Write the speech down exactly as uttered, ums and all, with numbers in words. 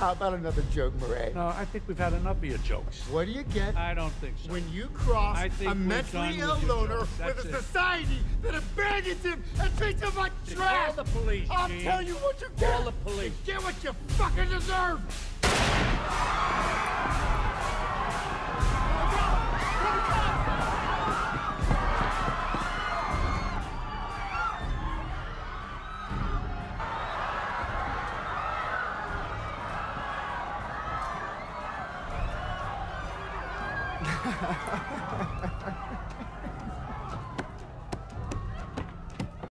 How about another joke, Murray? No, I think we've had enough of your jokes. What do you get? I don't think so. When you cross I think a we're mentally done ill with your loner jokes. with That's a it. society that abandons him and treats him like trash. Call the police, I'll Gene. tell you what you get. Call the police. You get what you fucking deserve.